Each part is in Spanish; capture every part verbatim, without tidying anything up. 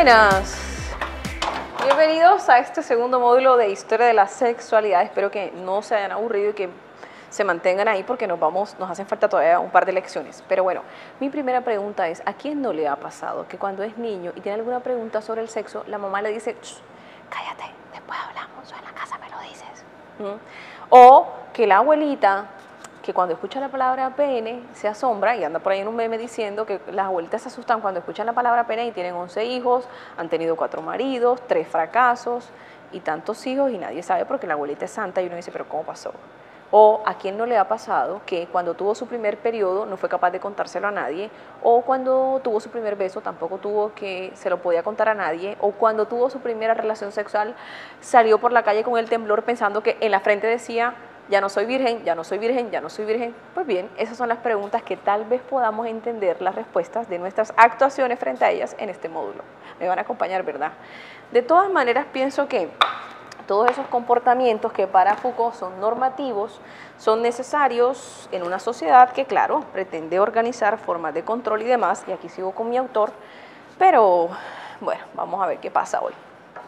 Buenas, bienvenidos a este segundo módulo de Historia de la Sexualidad. Espero que no se hayan aburrido y que se mantengan ahí porque nos vamos, nos hacen falta todavía un par de lecciones. Pero bueno, mi primera pregunta es, ¿a quién no le ha pasado que cuando es niño y tiene alguna pregunta sobre el sexo, la mamá le dice, cállate, después hablamos, o en la casa me lo dices? ¿Mm? O que la abuelita, que cuando escucha la palabra pene se asombra y anda por ahí en un meme diciendo que las abuelitas se asustan cuando escuchan la palabra pene y tienen once hijos, han tenido cuatro maridos, tres fracasos y tantos hijos y nadie sabe porque la abuelita es santa y uno dice, pero ¿cómo pasó? O a quién no le ha pasado que cuando tuvo su primer periodo no fue capaz de contárselo a nadie, o cuando tuvo su primer beso tampoco tuvo que se lo podía contar a nadie, o cuando tuvo su primera relación sexual salió por la calle con el temblor pensando que en la frente decía, ya no soy virgen, ya no soy virgen, ya no soy virgen. Pues bien, esas son las preguntas que tal vez podamos entender las respuestas de nuestras actuaciones frente a ellas en este módulo. Me van a acompañar, ¿verdad? De todas maneras, pienso que todos esos comportamientos que para Foucault son normativos, son necesarios en una sociedad que, claro, pretende organizar formas de control y demás, y aquí sigo con mi autor, pero bueno, vamos a ver qué pasa hoy.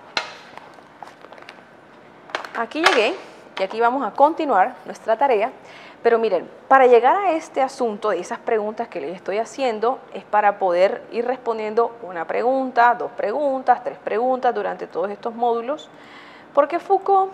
Aquí llegué. Y aquí vamos a continuar nuestra tarea, pero miren, para llegar a este asunto de esas preguntas que les estoy haciendo, es para poder ir respondiendo una pregunta, dos preguntas, tres preguntas durante todos estos módulos, porque Foucault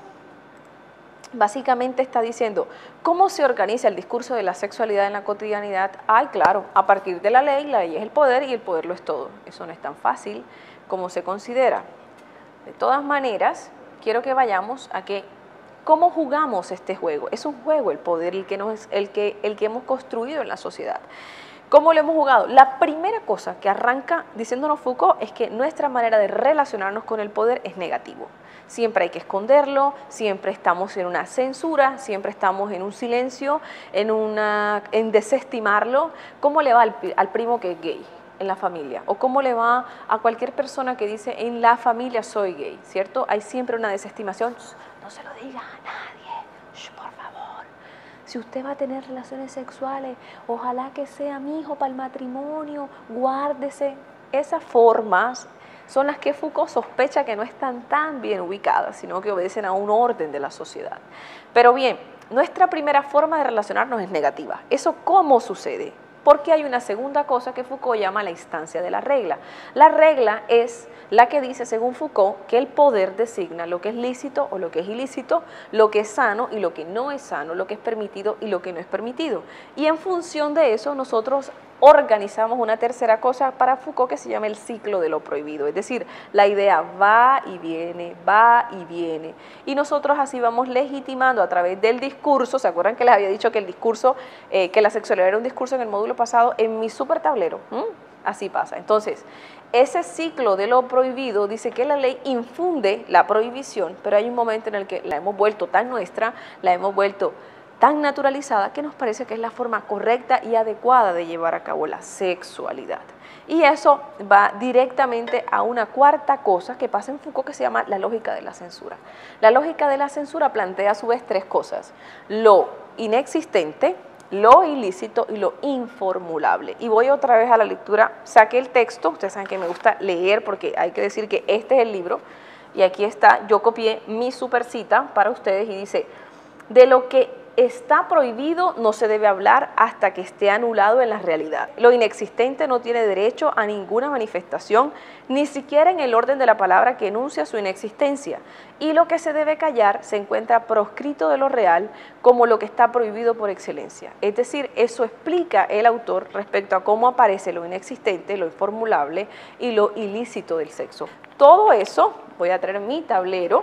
básicamente está diciendo, ¿cómo se organiza el discurso de la sexualidad en la cotidianidad? Ay, claro, a partir de la ley, la ley es el poder y el poder lo es todo. Eso no es tan fácil como se considera. De todas maneras, quiero que vayamos a que ¿cómo jugamos este juego? Es un juego el poder, el que, nos, el, que, el que hemos construido en la sociedad. ¿Cómo lo hemos jugado? La primera cosa que arranca diciéndonos Foucault es que nuestra manera de relacionarnos con el poder es negativo. Siempre hay que esconderlo, siempre estamos en una censura, siempre estamos en un silencio, en, una, en desestimarlo. ¿Cómo le va al, al primo que es gay en la familia? ¿O cómo le va a cualquier persona que dice en la familia soy gay? ¿Cierto? Hay siempre una desestimación. No se lo diga a nadie, shh, por favor. Si usted va a tener relaciones sexuales, ojalá que sea mi hijo para el matrimonio, guárdese. Esas formas son las que Foucault sospecha que no están tan bien ubicadas, sino que obedecen a un orden de la sociedad. Pero bien, nuestra primera forma de relacionarnos es negativa. ¿Eso cómo sucede? Porque hay una segunda cosa que Foucault llama la instancia de la regla. La regla es la que dice, según Foucault, que el poder designa lo que es lícito o lo que es ilícito, lo que es sano y lo que no es sano, lo que es permitido y lo que no es permitido. Y en función de eso, nosotros organizamos una tercera cosa para Foucault que se llama el ciclo de lo prohibido. Es decir, la idea va y viene, va y viene. Y nosotros así vamos legitimando a través del discurso. ¿Se acuerdan que les había dicho que el discurso, eh, que la sexualidad era un discurso en el módulo pasado? En mi super tablero. ¿Mm? Así pasa. Entonces, ese ciclo de lo prohibido dice que la ley infunde la prohibición, pero hay un momento en el que la hemos vuelto tan nuestra, la hemos vuelto tan naturalizada que nos parece que es la forma correcta y adecuada de llevar a cabo la sexualidad. Y eso va directamente a una cuarta cosa que pasa en Foucault que se llama la lógica de la censura. La lógica de la censura plantea a su vez tres cosas: lo inexistente, lo ilícito y lo informulable. Y voy otra vez a la lectura, saqué el texto, ustedes saben que me gusta leer porque hay que decir que este es el libro, y aquí está, yo copié mi super cita para ustedes y dice, de lo que está prohibido no se debe hablar hasta que esté anulado en la realidad. Lo inexistente no tiene derecho a ninguna manifestación, ni siquiera en el orden de la palabra que enuncia su inexistencia. Y lo que se debe callar se encuentra proscrito de lo real como lo que está prohibido por excelencia. Es decir, eso explica el autor respecto a cómo aparece lo inexistente, lo informulable y lo ilícito del sexo. Todo eso, voy a traer mi tablero,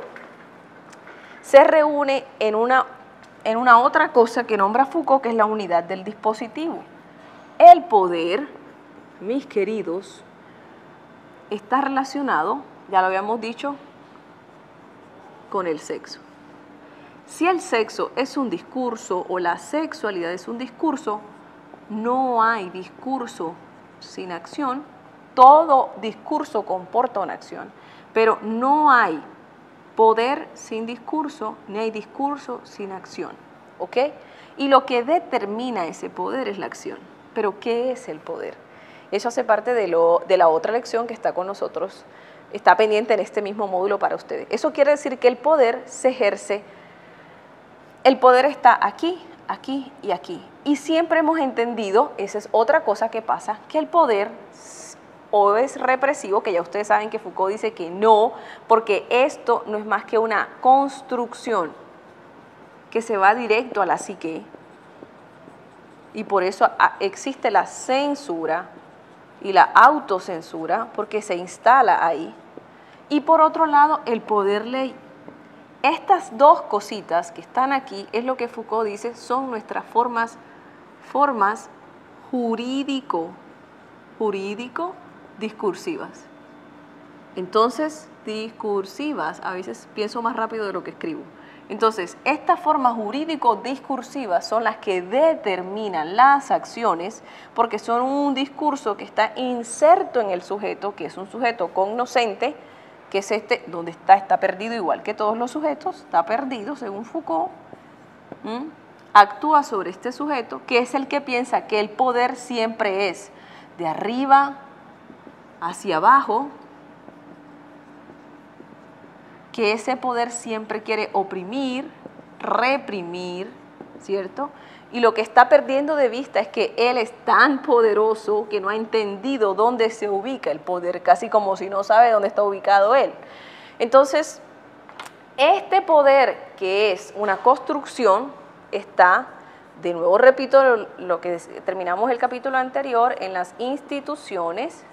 se reúne en una en una otra cosa que nombra Foucault, que es la unidad del dispositivo. El poder, mis queridos, está relacionado, ya lo habíamos dicho, con el sexo. Si el sexo es un discurso o la sexualidad es un discurso, no hay discurso sin acción. Todo discurso comporta una acción, pero no hay poder sin discurso, ni hay discurso sin acción, ¿ok? Y lo que determina ese poder es la acción. Pero ¿qué es el poder? Eso hace parte de, lo, de la otra lección que está con nosotros está pendiente en este mismo módulo para ustedes. Eso quiere decir que el poder se ejerce, el poder está aquí, aquí y aquí. Y siempre hemos entendido, esa es otra cosa que pasa, que el poder o es represivo, que ya ustedes saben que Foucault dice que no, porque esto no es más que una construcción que se va directo a la psique, y por eso existe la censura y la autocensura, porque se instala ahí. Y por otro lado, el poder ley. Estas dos cositas que están aquí, es lo que Foucault dice, son nuestras formas, formas jurídico, jurídico, discursivas. Entonces, discursivas, a veces pienso más rápido de lo que escribo. Entonces, estas formas jurídico-discursivas son las que determinan las acciones, porque son un discurso que está inserto en el sujeto, que es un sujeto cognoscente, que es este, donde está, está perdido igual que todos los sujetos, está perdido según Foucault, ¿Mm? actúa sobre este sujeto, que es el que piensa que el poder siempre es de arriba hacia abajo, que ese poder siempre quiere oprimir, reprimir, ¿cierto? Y lo que está perdiendo de vista es que él es tan poderoso que no ha entendido dónde se ubica el poder, casi como si no sabe dónde está ubicado él. Entonces, este poder, que es una construcción, está, de nuevo repito lo, lo que terminamos el capítulo anterior, en las instituciones.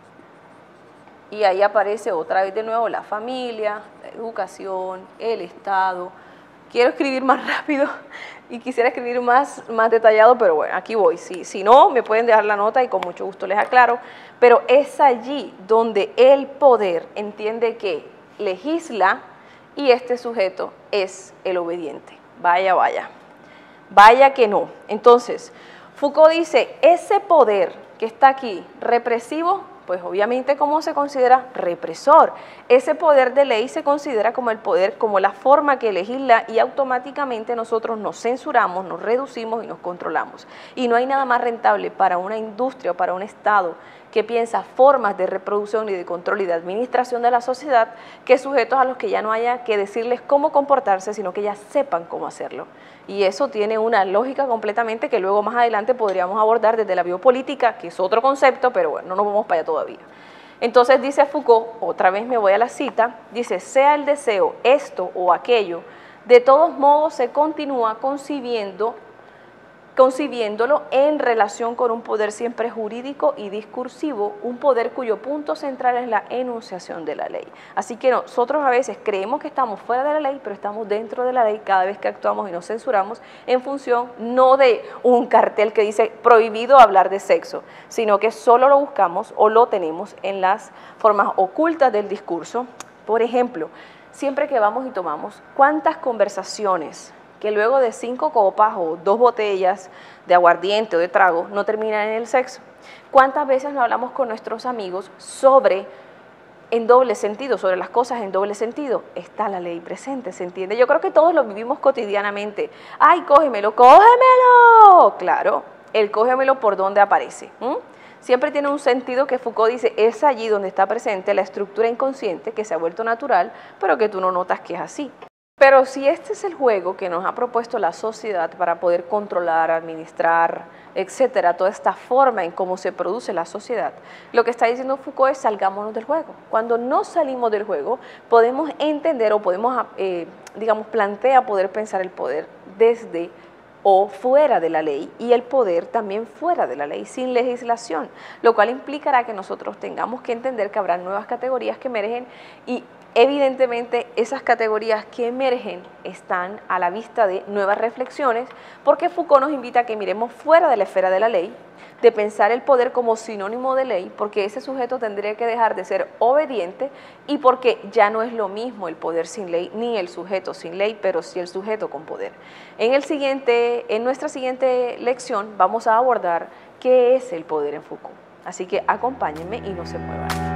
Y ahí aparece otra vez de nuevo la familia, la educación, el Estado. Quiero escribir más rápido y quisiera escribir más, más detallado, pero bueno, aquí voy. Si, si no, me pueden dejar la nota y con mucho gusto les aclaro. Pero es allí donde el poder entiende que legisla y este sujeto es el obediente. Vaya, vaya. Vaya que no. Entonces, Foucault dice, ese poder que está aquí, represivo, pues obviamente, ¿cómo se considera? Represor. Ese poder de ley se considera como el poder, como la forma que legisla, y automáticamente nosotros nos censuramos, nos reducimos y nos controlamos. Y no hay nada más rentable para una industria o para un Estado que piensa formas de reproducción y de control y de administración de la sociedad que sujetos a los que ya no haya que decirles cómo comportarse, sino que ya sepan cómo hacerlo. Y eso tiene una lógica completamente que luego más adelante podríamos abordar desde la biopolítica, que es otro concepto, pero bueno, no nos vamos para allá todavía. Entonces dice Foucault, otra vez me voy a la cita, dice, sea el deseo esto o aquello, de todos modos se continúa concibiendo concibiéndolo en relación con un poder siempre jurídico y discursivo, un poder cuyo punto central es la enunciación de la ley. Así que nosotros a veces creemos que estamos fuera de la ley, pero estamos dentro de la ley cada vez que actuamos y nos censuramos en función no de un cartel que dice prohibido hablar de sexo, sino que solo lo buscamos o lo tenemos en las formas ocultas del discurso. Por ejemplo, siempre que vamos y tomamos, ¿cuántas conversaciones que luego de cinco copas o dos botellas de aguardiente o de trago no terminan en el sexo? ¿Cuántas veces nos hablamos con nuestros amigos sobre, en doble sentido, sobre las cosas en doble sentido? Está la ley presente, ¿se entiende? Yo creo que todos lo vivimos cotidianamente. ¡Ay, cógemelo, cógemelo! Claro, el cógemelo por donde aparece. ¿Mm? Siempre tiene un sentido que Foucault dice, es allí donde está presente la estructura inconsciente que se ha vuelto natural, pero que tú no notas que es así. Pero si este es el juego que nos ha propuesto la sociedad para poder controlar, administrar, etcétera, toda esta forma en cómo se produce la sociedad, lo que está diciendo Foucault es salgámonos del juego. Cuando no salimos del juego, podemos entender o podemos, eh, digamos, plantea poder pensar el poder desde o fuera de la ley y el poder también fuera de la ley, sin legislación, lo cual implicará que nosotros tengamos que entender que habrá nuevas categorías que emergen y evidentemente esas categorías que emergen están a la vista de nuevas reflexiones, porque Foucault nos invita a que miremos fuera de la esfera de la ley, de pensar el poder como sinónimo de ley, porque ese sujeto tendría que dejar de ser obediente y porque ya no es lo mismo el poder sin ley ni el sujeto sin ley, pero sí el sujeto con poder. En, el siguiente, en nuestra siguiente lección vamos a abordar qué es el poder en Foucault. Así que acompáñenme y no se muevan.